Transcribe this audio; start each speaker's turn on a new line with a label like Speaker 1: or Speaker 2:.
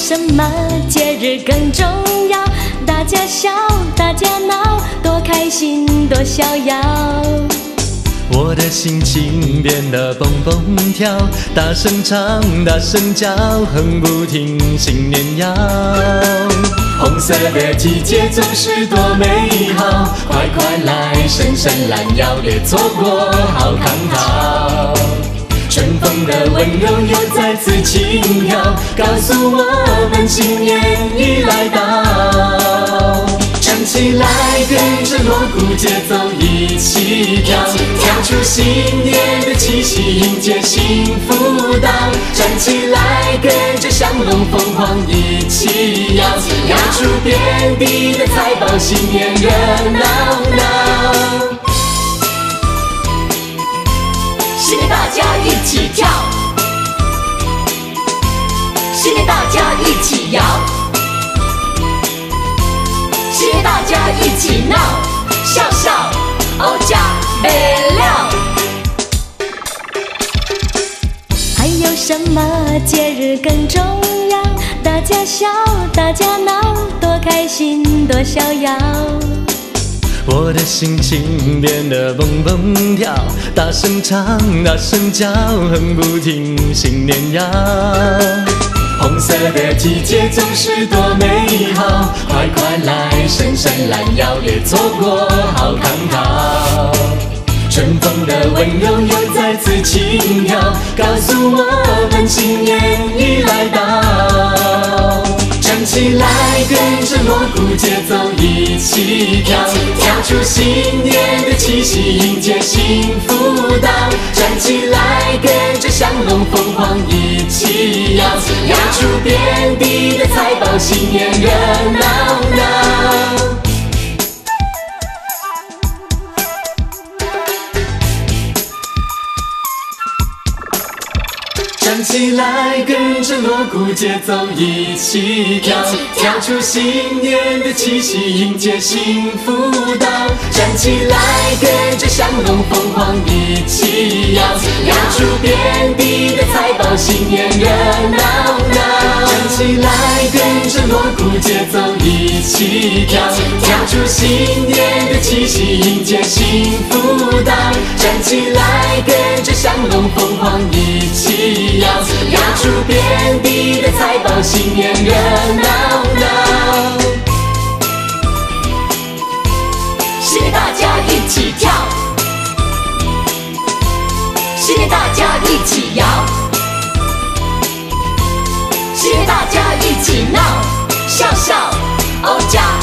Speaker 1: 什么节日更重要？大家笑，大家闹，多开心，多逍遥。
Speaker 2: 我的心情变得蹦蹦跳，大声唱，大声叫，哼不停，新年要。红色的季节总是多美好，快快来，伸伸懒腰，别错过好康好。春风的温柔又再次轻飘，告诉我们新年已来到。唱起来，跟着锣鼓节奏一起跳，跳出新年的气息，迎接幸福到。站起来，跟着祥龙凤凰一起摇，摇出遍地的财宝，新年热闹闹。新年大家一起跳，新年大家一起摇，新年大家一起闹，笑笑哦加美料。
Speaker 1: 还有什么节日更重要？大家笑，大家闹，多开心，多逍遥。
Speaker 2: 我的心情变得蹦蹦跳，大声唱，大声叫，哼不停，新年要。红色的季节总是多美好，快快来，伸伸懒腰，别错过好康好。春风的温柔又再次轻飘，告诉我们新年已来到。唱起来，跟着锣鼓节奏一起跳，跳出新年的气息，迎接幸福到。站起来，跟着祥龙凤凰一起摇，摇出遍地的财宝，新年热闹闹。站起来，跟着锣鼓节奏一起跳，跳出新年的气息，迎接幸福到。站起来，跟着祥龙凤凰一起摇，摇出遍地的财宝，新年热闹闹。站起来，跟着锣鼓节奏一起跳，跳出新年的气息，迎接幸福到。站起来，跟着祥龙凤凰一起摇，摇出遍地的财宝，新年热闹闹。新年大家一起跳，新年大家一起摇，新年大家一起闹，笑笑哦加